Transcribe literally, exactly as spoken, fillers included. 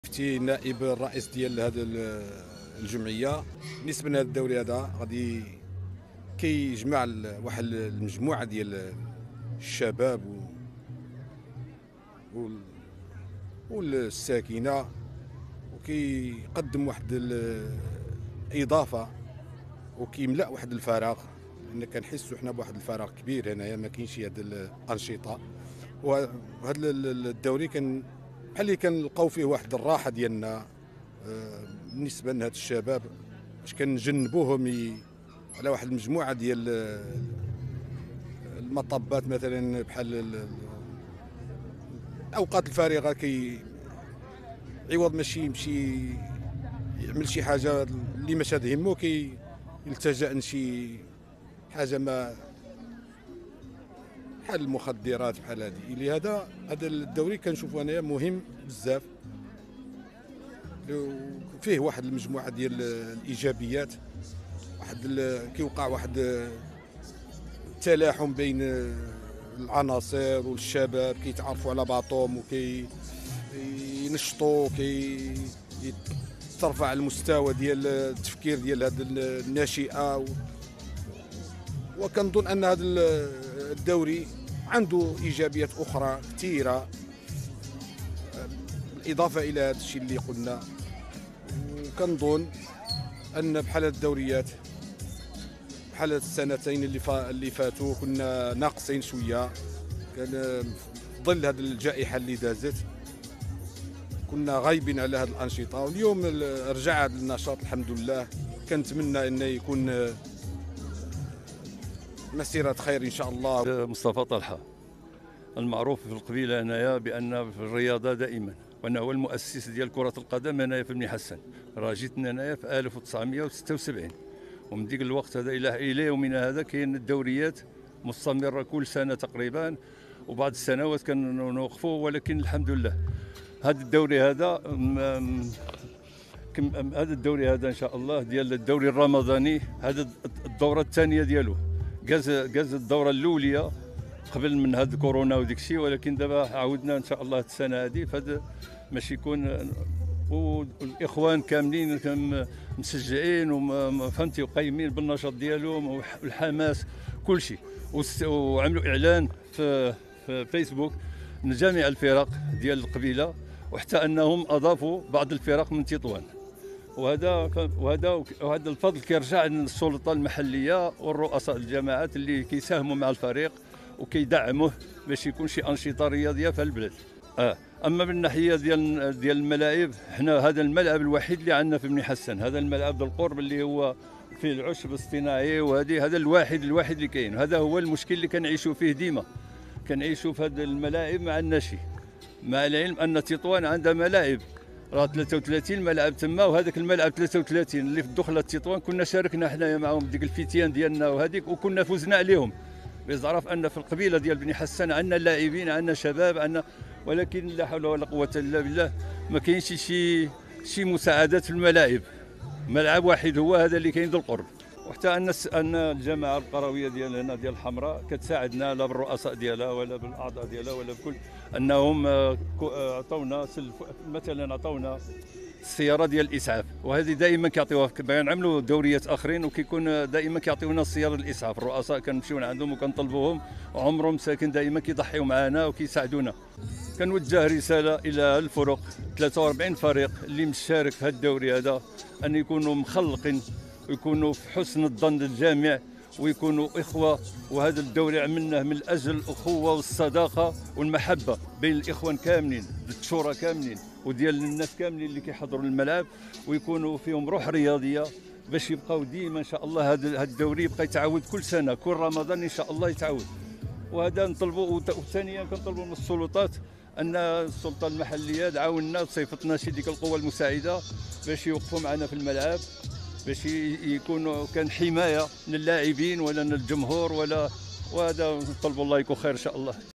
شفتي نائب الرئيس ديال هذا الجمعيه. بالنسبه لهذا الدوري هذا غادي كيجمع واحد المجموعه ديال الشباب و والساكنه، وكيقدم واحد الاضافه وكيملا واحد الفراغ، لان كنحسوا حنا بواحد الفراغ كبير هنايا، ما كاينش هاد الانشطه. وهذا الدوري كان بحال اللي كنلقاو فيه واحد الراحه ديالنا بالنسبه لهاد الشباب، باش كنجنبوهم على واحد المجموعه ديال المطبات، مثلا بحال الاوقات الفارغه، كي عوض ماشي يمشي يعمل شي حاجه اللي ماشي تهمو كي يلتجأ لشي حاجه ما بحال المخدرات بحال هذه. لهذا هذا الدوري كنشوفو انايا مهم بزاف، فيه واحد المجموعه ديال الايجابيات، واحد كيوقع واحد التلاحم بين العناصر والشباب، كيتعرفوا على بعضهم وكينشطوا، كي ترفع المستوى ديال التفكير ديال هذه الناشئه. وكنظن ان هذا الدوري عنده ايجابيات اخرى كثيره بالاضافه الى هذا الشيء اللي قلنا. وكنظن ان بحال هاد الدوريات، بحال هاد السنتين اللي فا اللي فاتوا كنا ناقصين شويه، كان في ظل هذه الجائحه اللي دازت كنا غايبين على هذه الانشطه، واليوم رجع هذا النشاط الحمد لله. كنتمنى انه يكون مسيرة خير إن شاء الله. مصطفى طلحة المعروف في القبيلة هنايا بأن في الرياضة دائما، وأنا هو المؤسس ديال كرة القدم هنايا في بني حسن. راه جيت هنايا في ألف وتسعمائة وستة وسبعين، ومن ديك الوقت هذا إلى إلى يومنا هذا كاين الدوريات مستمرة كل سنة تقريبا، وبعض السنوات كنوقفوا، ولكن الحمد لله هذا الدوري هذا هذا الدوري هذا إن شاء الله ديال الدوري الرمضاني، هذا الدورة الثانية ديالو. جاز جاز الدوره الاوليه قبل من هاد كورونا وديك الشيء، ولكن دابا عاودنا ان شاء الله السنه هذه، فهذا باش يكون والاخوان كاملين مسجعين وفهمتي وقايمين بالنشاط ديالهم والحماس كل شيء. وعملوا اعلان في, في فيسبوك من جميع الفرق ديال القبيله، وحتى انهم اضافوا بعض الفرق من تطوان. وهذا وهذا وهذا الفضل كيرجع للسلطه المحليه والرؤساء الجماعات اللي كيساهموا مع الفريق وكيدعموه باش يكون شي انشطه رياضيه في البلاد. اه اما من الناحيه ديال ديال الملاعب، حنا هذا الملعب الوحيد اللي عندنا في بني حسن، هذا الملعب ذو القرب اللي هو فيه العشب الاصطناعي، وهذه هذا الواحد الواحد اللي كاين. هذا هو المشكل اللي كنعيشوا فيه ديما، كنعيشوا في هذه الملاعب ما عندناش شي، مع العلم ان تطوان عندها ملاعب راه ثلاثة وثلاثين ملعب تما، وهذاك الملعب ثلاثة وثلاثين اللي في الدخله تطوان كنا شاركنا حنايا معهم ديك الفتيان ديالنا وهذيك، وكنا فزنا عليهم. بيعرف ان في القبيله ديال بني حسن عندنا لاعبين، عندنا شباب، عندنا، ولكن لا حول ولا قوه الا بالله ما كاينش شي شي مساعدات في الملاعب. ملعب واحد هو هذا اللي كاين ذو القرب، وحتى ان ان الجماعه القرويه ديال هنا ديال الحمراء كتساعدنا، لا بالرؤساء ديالها ولا بالاعضاء ديالها ولا بكل، انهم عطونا مثلا عطونا السياره ديال الاسعاف، وهذه دائما كيعطيوها. كنعملوا دوريات اخرين وكيكون دائما كيعطيونا السياره الاسعاف. الرؤساء كنمشيو عندهم وكنطلبوهم، وعمرهم ساكن دائما كيضحيوا معنا وكيساعدونا. كنوجه رساله الى الفرق ثلاثة وأربعين فريق اللي مشارك في هذا الدوري هذا، ان يكونوا مخلقين ويكونوا في حسن الظن للجميع ويكونوا إخوة. وهذا الدوري عملناه من أجل الأخوة والصداقة والمحبة بين الإخوان كاملين، الشورى كاملين وديال الناس كاملين اللي كيحضروا الملعب، ويكونوا فيهم روح رياضية باش يبقاو ديما إن شاء الله هذا الدوري يبقى يتعاود كل سنة، كل رمضان إن شاء الله يتعاود. وهذا نطلبوا. وثانيا كنطلبوا من السلطات ان السلطه المحليه تعاوننا وصيفطنا شي ديك القوه المساعده باش يوقفوا معنا في الملعب، باش يكونوا كان حمايه للاعبين ولا للجمهور ولا. وهذا نطلبوا الله يكون خير ان شاء الله.